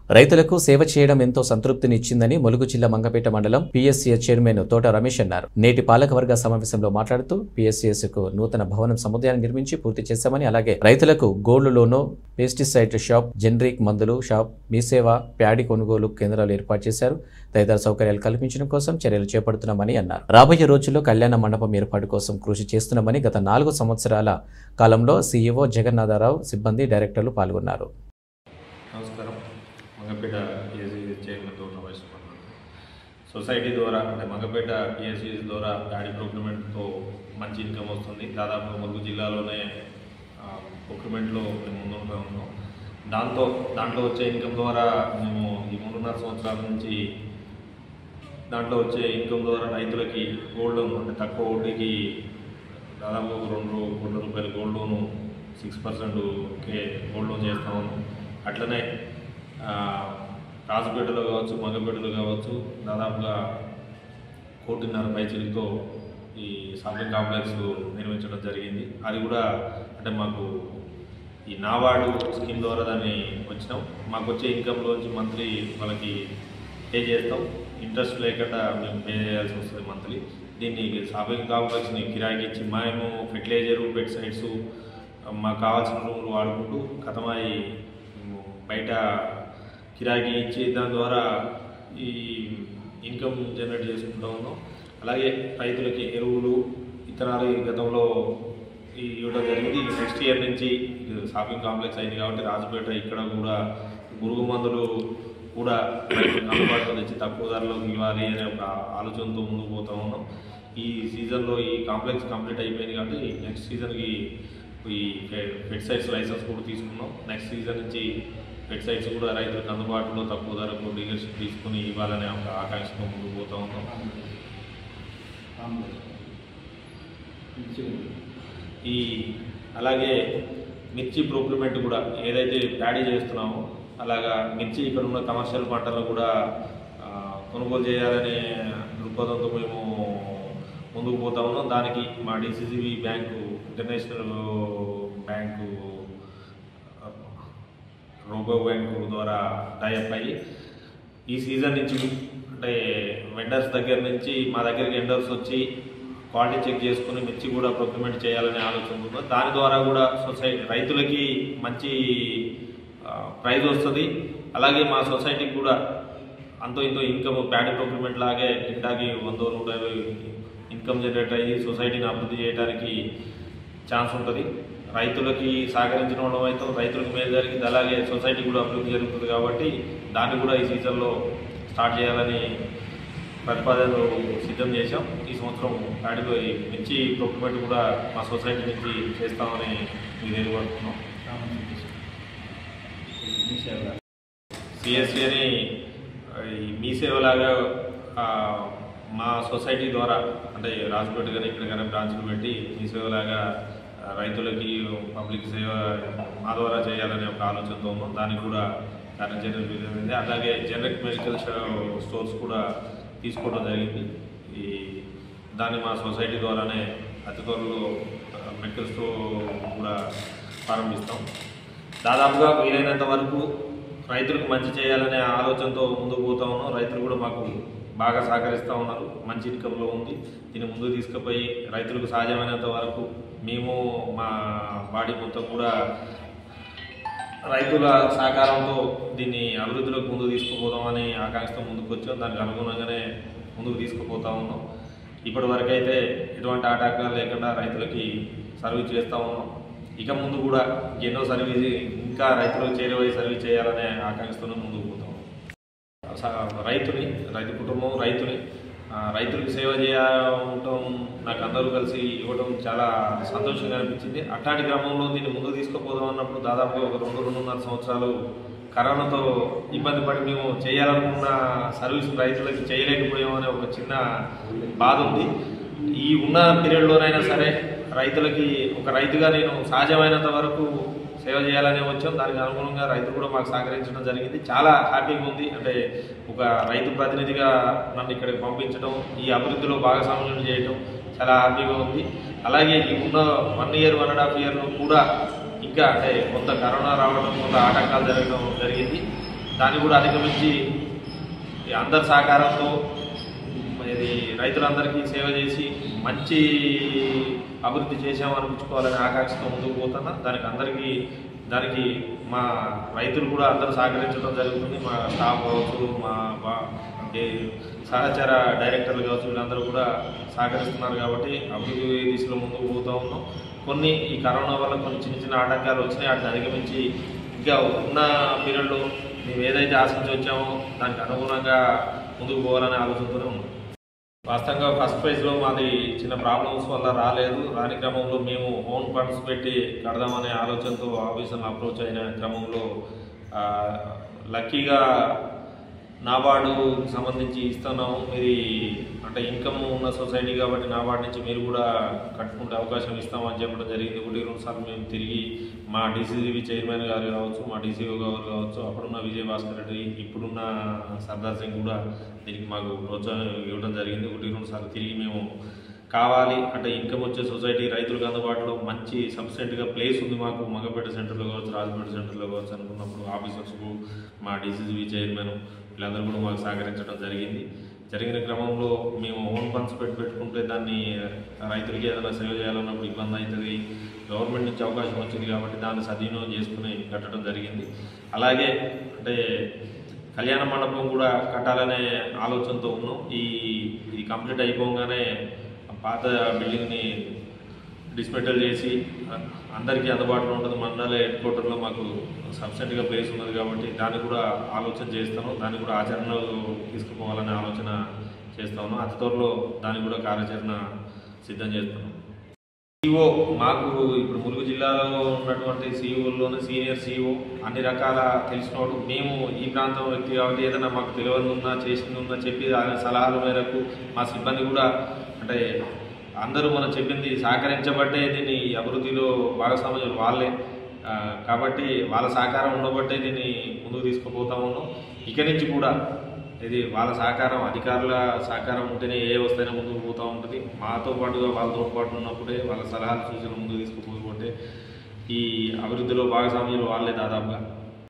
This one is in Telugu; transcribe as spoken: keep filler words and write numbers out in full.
రైతులకు సేవ చేయడం ఎంతో సంతృప్తినిచ్చిందని ములుగు జిల్లా మంగపేట మండలం పీఎస్సీఎస్ చైర్మన్ తోట రమేష్ అన్నారు. నేటి పాలకవర్గ సమావేశంలో మాట్లాడుతూ పీఎస్సీఎస్ కు నూతన భవనం సముదాయాన్ని నిర్మించి పూర్తి చేశామని, అలాగే రైతులకు gold loan, pesticide shop, generic మందులు షాప్, మీ సేవ, ప్యాడీ కొనుగోలు కేంద్రాలు ఏర్పాటు చేశారు. తదితర సౌకర్యాలు కల్పించడం కోసం చర్యలు చేపడుతున్నామని అన్నారు. రాబోయే రోజుల్లో కళ్యాణ మండపం ఏర్పాటు కోసం కృషి చేస్తున్నామని గత నాలుగు సంవత్సరాల కాలంలో సీఈఓ జగన్నాథరావు, సిబ్బంది, డైరెక్టర్లు పాల్గొన్నారు. నమస్కారం. మంగపేట పీఎస్సీఎస్ చైర్మన్ తోట రమేష్ సొసైటీ ద్వారా అంటే మంగపేట పీఎస్సీఎస్ ద్వారా ప్యాడీ ప్రొక్యూర్మెంట్తో మంచి ఇన్కమ్ వస్తుంది. దాదాపు ములుగు జిల్లాలోనే ప్రొక్యూర్మెంట్లో మేము ముందుగా ఉన్నాం. దాంతో దాంట్లో వచ్చే ఇన్కమ్ ద్వారా మేము ఈ మూడున్నర సంవత్సరాల నుంచి దాంట్లో వచ్చే ఇన్కమ్ ద్వారా రైతులకి గోల్డ్ లోన్ అంటే తక్కువ వడ్డీకి దాదాపు రెండు కోట్ల రూపాయల గోల్డ్ లోను సిక్స్ పర్సెంట్ కే గోల్డ్ లోన్ చేస్తా ఉన్నాం. అట్లనే రాజపేటలో కావచ్చు, మంగపేటలో కావచ్చు దాదాపుగా కోటిన్నర పైచీలతో ఈ షాపింగ్ కాంప్లెక్స్ నిర్మించడం జరిగింది. అది కూడా అంటే మాకు ఈ నాబార్డు స్కీమ్ ద్వారా దాన్ని వచ్చినాం. మాకు వచ్చే ఇన్కంలోంచి మంత్లీ వాళ్ళకి పే చేస్తాం. ఇంట్రెస్ట్ లేకుండా మేము పే చేయాల్సి వస్తుంది మంత్లీ. దీన్ని షాపింగ్ కాంప్లెక్స్ని కిరాయికి ఇచ్చి మేము ఫెర్టిలైజరు, పెస్టిసైడ్స్ మాకు కావాల్సిన రూములు వాడుకుంటూ కథమై బయట కిరాయికి ఇచ్చి దాని ద్వారా ఈ ఇన్కమ్ జనరేట్ చేసుకుంటూ ఉన్నాం. అలాగే రైతులకి ఎరువులు, ఇతరాలు ఈ గతంలో ఈ ఇవ్వడం జరిగింది. నెక్స్ట్ ఇయర్ నుంచి షాపింగ్ కాంప్లెక్స్ అయింది కాబట్టి రాజపేట ఇక్కడ కూడా పురుగు మందులు కూడా రైతులకు అందుబాటులో తెచ్చి తక్కువ ధరలోకి ఇవ్వాలి అనే ఒక ఆలోచనతో ముందుకు పోతూ ఉన్నాం. ఈ సీజన్లో ఈ కాంప్లెక్స్ కంప్లీట్ అయిపోయింది కాబట్టి నెక్స్ట్ సీజన్కి ఈ పెస్టిసైడ్స్ లైసెన్స్ కూడా తీసుకున్నాం. నెక్స్ట్ సీజన్ నుంచి పెస్టిసైడ్స్ కూడా రైతులకు అందుబాటులో తక్కువ ధరకు డీలర్షిప్ తీసుకుని ఇవ్వాలనే ఒక ఆకాంక్షతో ముందుకు పోతూ ఉన్నాం. ఈ అలాగే మిర్చి ప్రొక్యూర్మెంట్ కూడా ఏదైతే ప్యాడీ చేస్తున్నామో అలాగా మిర్చి ఇక్కడ ఉన్న కమర్షియల్ పంటలను కూడా కొనుగోలు చేయాలనే దృక్పథంతో మేము ముందుకు పోతా ఉన్నాం. దానికి మా DCCB bank, international bank, Rabobank ద్వారా టైఅప్ అయ్యి ఈ సీజన్ నుంచి అంటే వెండర్స్ దగ్గర నుంచి మా దగ్గరికి వెండర్స్ వచ్చి క్వాలిటీ చెక్ చేసుకుని మిర్చి కూడా ప్రొక్యూర్మెంట్ చేయాలనే ఆలోచన ఉందో దాని ద్వారా కూడా సొసైటీ రైతులకి మంచి ప్రైజ్ వస్తుంది. అలాగే మా సొసైటీకి కూడా అంతో ఇంతో ఇన్కమ్ ప్యాడీ ప్రొక్యూర్మెంట్ లాగే ఇంటాకి వంద నూట యాభై ఇన్కమ్ జనరేట్ అయ్యి సొసైటీని అభివృద్ధి చేయడానికి ఛాన్స్ ఉంటుంది. రైతులకి సహకరించడం అయితే రైతులకు మేలు జరిగింది, అలాగే సొసైటీ కూడా అభివృద్ధి జరుగుతుంది. కాబట్టి దాన్ని కూడా ఈ సీజన్లో స్టార్ట్ చేయాలని ప్రతిపాదనలు సిద్ధం చేశాం. ఈ సంవత్సరం ప్యాడీలో మిర్చి ప్రొక్యూర్మెంట్ కూడా మా సొసైటీ నుంచి చేస్తామని మీకు తెలియబడుతున్నాం. సిఎస్సి అని మీ సేవలాగా మా సొసైటీ ద్వారా అంటే రాజపేట కానీ ఇక్కడ కానీ బ్రాంచ్లు పెట్టి మీ సేవలాగా రైతులకి పబ్లిక్ సేవ మా ద్వారా చేయాలనే ఒక ఆలోచనతో ఉన్నాం. దానికి కూడా కార్యాచరణ జరిగింది. అలాగే జనరిక్ మెడికల్ స్టోర్స్ కూడా తీసుకోవడం జరిగింది. ఈ దాన్ని మా సొసైటీ ద్వారానే అతి త్వరలో మెడికల్ స్టోర్ కూడా ప్రారంభిస్తాం. దాదాపుగా వీలైనంత వరకు రైతులకు మంచి చేయాలనే ఆలోచనతో ముందుకు పోతా ఉన్నాం. రైతులు కూడా మాకు బాగా సహకరిస్తూ ఉన్నారు. మంచి ఇన్కంలో ఉంది. దీన్ని ముందుకు తీసుకుపోయి రైతులకు సాధ్యమైనంత వరకు మేము మా బాడీ మొత్తం కూడా రైతుల సహకారంతో దీన్ని అభివృద్ధిలోకి ముందుకు తీసుకుపోదామని ఆకాంక్షతో ముందుకు వచ్చాం. దానికి అనుగుణంగానే ముందుకు తీసుకుపోతా ఉన్నాం. ఇప్పటి వరకు అయితే ఎటువంటి ఆటంకాలు లేకుండా రైతులకి సర్వీస్ చేస్తూ ఉన్నాం. ఇక ముందు కూడా ఎన్నో సర్వీస్ ఇంకా రైతులకు చేరువై సర్వీస్ చేయాలనే ఆకాంక్షతో ముందుకు పోతాం. రైతుని రైతు కుటుంబం రైతుని రైతులకు సేవ చేయటం నాకు అందరూ కలిసి ఇవ్వడం చాలా సంతోషంగా అనిపించింది. అట్లాంటి క్రమంలో దీన్ని ముందుకు తీసుకుపోదాం అన్నప్పుడు దాదాపు ఒక రెండు రెండున్నర సంవత్సరాలు కరోనాతో ఇబ్బంది పడి మేము చేయాలనుకున్న సర్వీస్ రైతులకి చేయలేకపోయామనే ఒక చిన్న బాధ ఉంది. ఈ ఉన్న పీరియడ్లోనైనా సరే రైతులకి ఒక రైతుగా నేను సహజమైనంత వరకు సేవ చేయాలనే వచ్చాం. దానికి అనుగుణంగా రైతులు కూడా మాకు సహకరించడం జరిగింది. చాలా హ్యాపీగా ఉంది. అంటే ఒక రైతు ప్రతినిధిగా నన్ను ఇక్కడికి పంపించడం, ఈ అభివృద్ధిలో భాగస్వామ్యం చేయడం చాలా హ్యాపీగా ఉంది. అలాగే ఈ ఉన్న one year one and half ఇయర్లో కూడా ఇంకా అంటే కొంత కరోనా రావడం, కొంత ఆటంకాలు జరగడం జరిగింది. దాన్ని కూడా అధిగమించి అందరి సహకారంతో ఇది రైతులందరికీ సేవ చేసి మంచి అభివృద్ధి చేసామనిపించుకోవాలనే ఆకాంక్షతో ముందుకు పోతున్నా. దానికి అందరికీ దానికి మా రైతులు కూడా అందరూ సహకరించడం జరుగుతుంది. మా స్టాఫ్ కావచ్చు, మా సహచర డైరెక్టర్లు కావచ్చు, వీళ్ళందరూ కూడా సహకరిస్తున్నారు కాబట్టి అభివృద్ధి దిశలో ముందుకు పోతూ ఉన్నాం. కొన్ని ఈ కరోనా వల్ల కొన్ని చిన్న చిన్న ఆటంకాలు వచ్చినాయి, వాటిని అధిగమించి ఇంకా ఉన్న పీరియడ్లో మేము ఏదైతే ఆశించి వచ్చామో దానికి అనుగుణంగా ముందుకు పోవాలనే ఆలోచనతోనే ఉన్నాం. వాస్తవంగా ఫస్ట్ ప్రైజ్లో మాది చిన్న ప్రాబ్లమ్స్ వల్ల రాలేదు. రాని క్రమంలో మేము ఓన్ ఫండ్స్ పెట్టి కడదామనే ఆలోచనతో ఆఫీసర్ని అప్రోచ్ అయిన క్రమంలో లక్కీగా నాబార్డు సంబంధించి ఇస్తున్నాము. మీరు అంటే ఇన్కమ్ ఉన్న సొసైటీ కాబట్టి నాబార్డు నుంచి మీరు కూడా కట్టుకుంటే అవకాశం ఇస్తామని చెప్పడం జరిగింది. ఒకటి రెండు సార్లు మేము తిరిగి మా డీసీజీబీ చైర్మన్ గారు కావచ్చు, మా డీసీఓ గారు కావచ్చు, అప్పుడున్న విజయభాస్కర్ రెడ్డి, ఇప్పుడున్న సర్దార్ సింగ్ కూడా దీనికి మాకు ప్రోత్సాహం ఇవ్వడం జరిగింది. ఒకటి రెండు సార్లు తిరిగి మేము కావాలి అంటే ఇన్కమ్ వచ్చే సొసైటీ రైతులకు అందుబాటులో మంచి సబ్సిడెంట్గా ప్లేస్ ఉంది మాకు మంగపేట సెంటర్లో కావచ్చు, రాజపేట సెంటర్లో కావచ్చు అనుకున్నప్పుడు ఆఫీసర్స్కు మా డీసీజీబీ చైర్మన్ వీళ్ళందరూ కూడా మాకు సహకరించడం జరిగింది. జరిగిన క్రమంలో మేము ఓన్ ఫండ్స్ పెట్టి పెట్టుకుంటే దాన్ని రైతులకి ఏదైనా సేవ చేయాలన్నప్పుడు ఇబ్బంది అవుతుంది. గవర్నమెంట్ నుంచి అవకాశం వచ్చింది కాబట్టి దాన్ని సద్వినియోగం చేసుకుని కట్టడం జరిగింది. అలాగే అంటే కళ్యాణ మండపం కూడా కట్టాలనే ఆలోచనతో ఉన్నాం. ఈ ఇది కంప్లీట్ అయిపోగానే పాత బిల్డింగ్ని డిస్మెంటల్ చేసి అందరికీ అందుబాటులో ఉంటుంది. మండల హెడ్ క్వార్టర్లో మాకు సబ్సిడెంట్గా ప్లేస్ ఉన్నది కాబట్టి దాన్ని కూడా ఆలోచన చేస్తాను. దాన్ని కూడా ఆచరణలో తీసుకుపోవాలనే ఆలోచన చేస్తాను. అతి త్వరలో దాన్ని కూడా కార్యాచరణ సిద్ధం చేస్తున్నాం. సిఇఓ మాకు ఇప్పుడు ములుగు జిల్లాలో ఉన్నటువంటి సిఇఓల్లోనే సీనియర్ సిఇఓ అన్ని రకాల తెలిసినోడు. మేము ఈ ప్రాంతం వ్యక్తి కాబట్టి ఏదైనా మాకు తెలియదు ఉన్నా చేసింది ఉన్నా చెప్పి ఆయన సలహాల మేరకు మా సిబ్బంది కూడా అంటే అందరూ మనం చెప్పింది సహకరించబట్టే దీన్ని అభివృద్ధిలో భాగస్వామ్యం వాళ్ళే కాబట్టి వాళ్ళ సహకారం ఉండబట్టే దీన్ని ముందుకు తీసుకుపోతా ఉన్నాం. ఇక నుంచి కూడా ఇది వాళ్ళ సహకారం, అధికారుల సహకారం ఉంటేనే ఏ వస్తైనా ముందుకు పోతూ ఉంటుంది. మాతో పాటుగా వాళ్ళతో పాటు ఉన్నప్పుడే వాళ్ళ సలహాలు సూచనలు ముందుకు తీసుకుపోతే ఈ అభివృద్ధిలో భాగస్వామ్యం వాళ్ళే దాదాపుగా